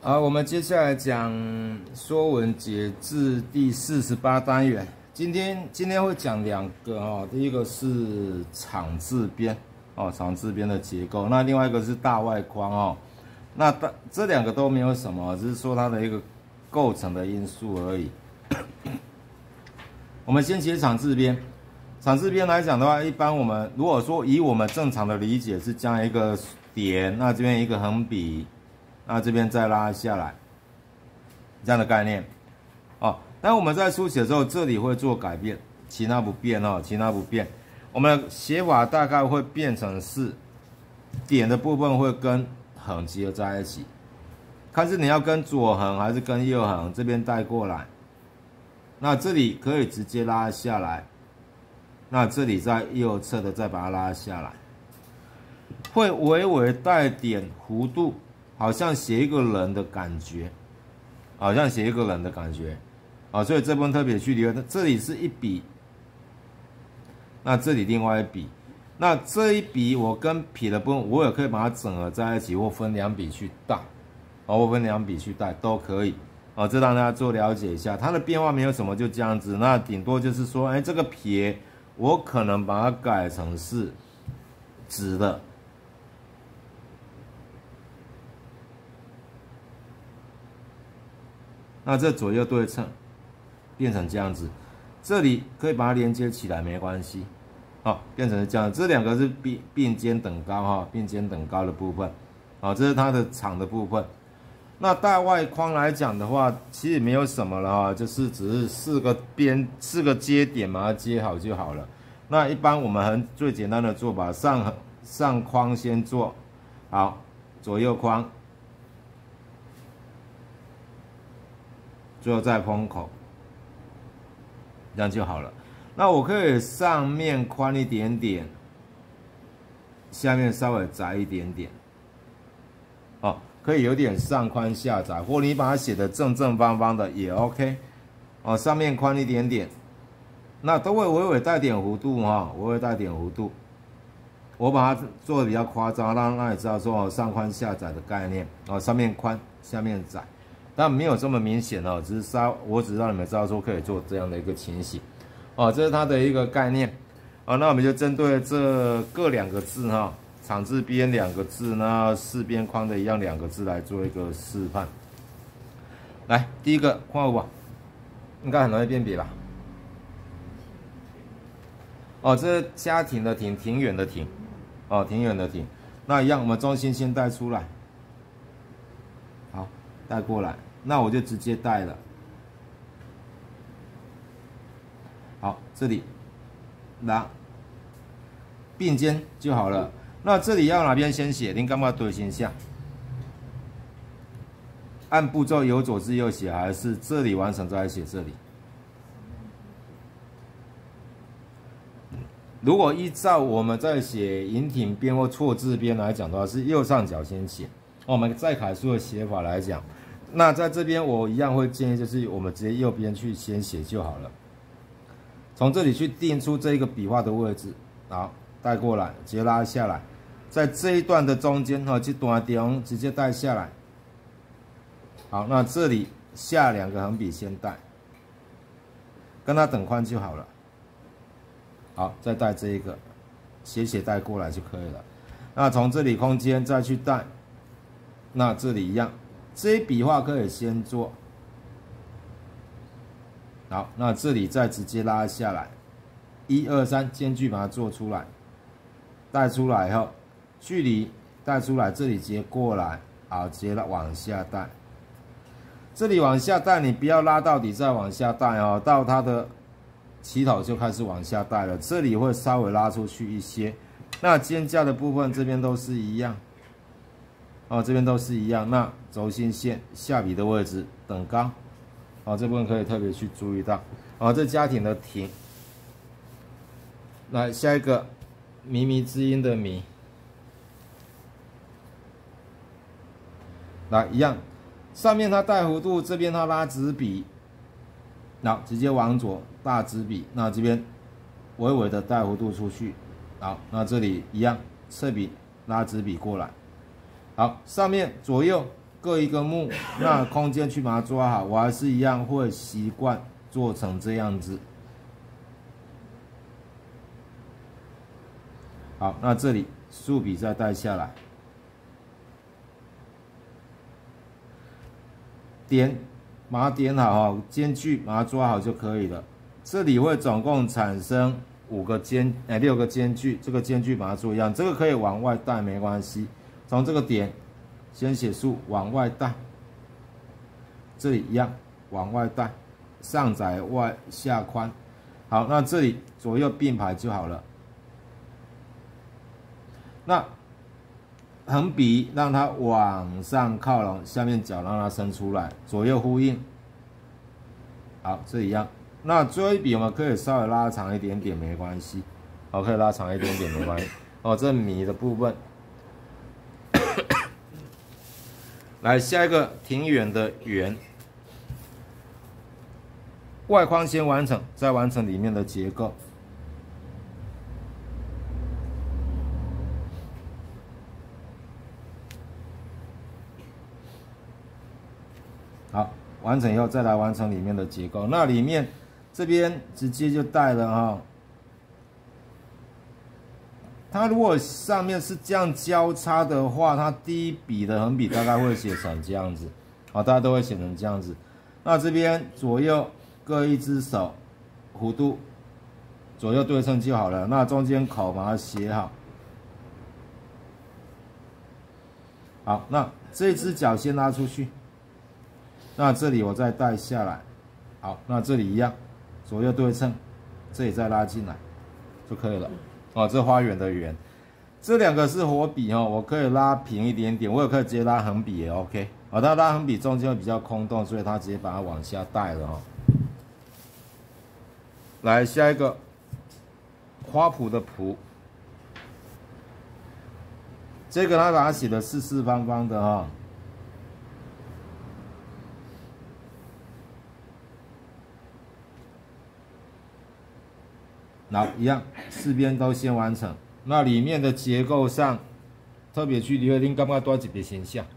好，我们接下来讲《说文解字》第48单元。今天会讲两个哦，第一个是场字边哦，场字边的结构，那另外一个是大外框哦。那这两个都没有什么，只是说它的一个构成的因素而已。我们先写场字边。场字边来讲的话，一般我们如果说以我们正常的理解是将一个点，那这边一个横笔，那这边再拉下来，这样的概念哦。但我们在书写的时候，这里会做改变，其他不变哦，其他不变。我们的写法大概会变成是点的部分会跟横结合在一起，看是你要跟左横还是跟右横，这边带过来。那这里可以直接拉下来，那这里在右侧的再把它拉下来，会微微带点弧度，好像写一个人的感觉，好像写一个人的感觉，啊，所以这部分特别去留意，这里是一笔，那这里另外一笔，那这一笔我跟撇的部分，我也可以把它整合在一起，或分两笔去带，或分两笔去带都可以。哦，这让大家做了解一下，它的变化没有什么，就这样子。那顶多就是说，哎，这个撇我可能把它改成是直的，那这左右对称变成这样子，这里可以把它连接起来，没关系。好，变成这样，这两个是并肩等高哈，并肩等高的部分。好，这是它的场的部分。那大外框来讲的话，其实没有什么了哈，就是只是四个接点把它接好就好了。那一般我们最简单的做法，上框先做好，左右框，最后再封口，这样就好了。那我可以上面宽一点点，下面稍微窄一点点，哦。可以有点上宽下窄，或你把它写的正正方方的也 OK， 哦，上面宽一点点，那都会微微带点弧度哈，微微带点弧度。我把它做的比较夸张，让你知道说哦上宽下窄的概念哦，上面宽下面窄，但没有这么明显哦，只是我只让你们知道说可以做这样的一个情形哦，这是它的一个概念哦。那我们就针对这各两个字哈。场字边两个字，那四边框的一样两个字来做一个示范。来，第一个框吧，应该很容易辨别吧？哦，这是家庭的庭，庭远的庭，哦，庭远的庭。那一样，我们中心先带出来，好，带过来，那我就直接带了。好，这里拉并肩就好了。那这里要哪边先写？您干嘛对先下？按步骤由左至右写，还是这里完成再写这里？如果依照我们在写引挺边或错字边来讲的话，是右上角先写。我们在楷书的写法来讲，那在这边我一样会建议，就是我们直接右边去先写就好了。从这里去定出这个笔画的位置，好，带过来，直接拉下来。在这一段的中间哈，这段中直接带下来。好，那这里下两个横笔先带，跟它等宽就好了。好，再带这一个，斜带过来就可以了。那从这里空间再去带，那这里一样，这一笔画可以先做。好，那这里再直接拉下来，1、2、3，间距把它做出来，带出来以后。距离带出来，这里直接过来，好，直接往下带。这里往下带，你不要拉到底再往下带哦，到它的起头就开始往下带了。这里会稍微拉出去一些。那肩架的部分这边都是一样，哦，这边都是一样。那轴心线下笔的位置等高，哦，这部分可以特别去注意到。哦，这家庭的庭。来下一个，靡靡之音的靡。来一样，上面它带弧度，这边它拉直笔，好，直接往左大直笔，那这边微微的带弧度出去，好，那这里一样，侧笔拉直笔过来，好，上面左右各一个目，那空间去把它抓好，我还是一样会习惯做成这样子。好，那这里竖笔再带下来，点，把它点好哈，间距把它抓好就可以了。这里会总共产生6个间距，这个间距把它做一样，这个可以往外带没关系。从这个点先写竖往外带，这里一样往外带，上窄外下宽。好，那这里左右并排就好了。那横笔让它往上靠拢，下面角让它伸出来，左右呼应。好，这一样。那最后一笔我们可以稍微拉长一点点，没关系。好，可以拉长一点点，没关系。哦，这米的部分。来，下一个挺远的圆，外框先完成，再完成里面的结构。好，完成以后再来完成里面的结构。那里面这边直接就带了哈。它如果上面是这样交叉的话，它第一笔的横笔大概会写成这样子，好，大家都会写成这样子。那这边左右各一只手，弧度左右对称就好了。那中间口把它写好。好，那这只脚先拉出去。那这里我再带下来。好，那这里一样，左右对称，这里再拉进来就可以了。哦，这花园的圆，这2个是活笔哦，我可以拉平一点点，我也可以直接拉横笔也 OK。好，它拉横笔中间会比较空洞，所以它直接把它往下带了哦。来，下一个花圃的圃，这个它把它写的四四方方的哈。然后一样，4边都先完成。那里面的结构上，特别去留意，你感觉多几笔先下？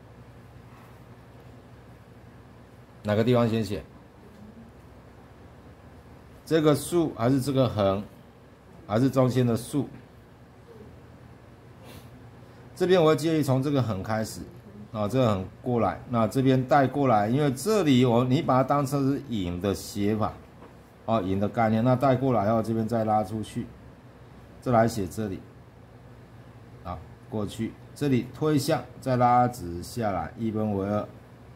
哪个地方先写？这个竖还是这个横，还是中间的竖？这边我会建议从这个横开始，啊，这个横过来，那这边带过来，因为这里你把它当成是引的写法。哦，引的概念，那带过来后，这边再拉出去，再来写这里，好，过去，这里推向，再拉直下来，1分为2，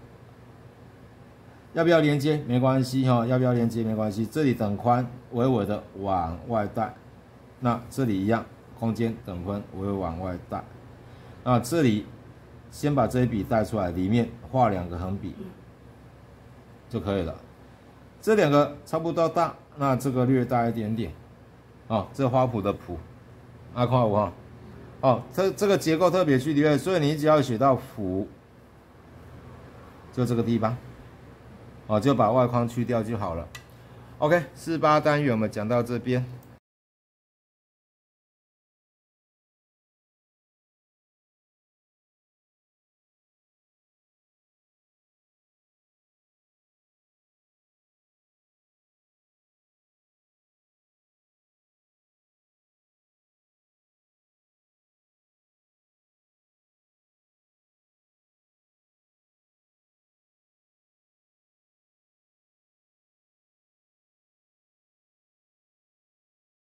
要不要连接？没关系哈，要不要连接？没关系，这里等宽，微微的往外带，那这里一样，空间等分，微微往外带，那这里先把这一笔带出来，里面画2个横笔就可以了。这2个差不多大，那这个略大一点点，哦，这花圃的圃，看有哈，哦，这个结构特别去留意，所以你只要写到圃，就这个地方，哦，就把外框去掉就好了。OK，48单元我们讲到这边。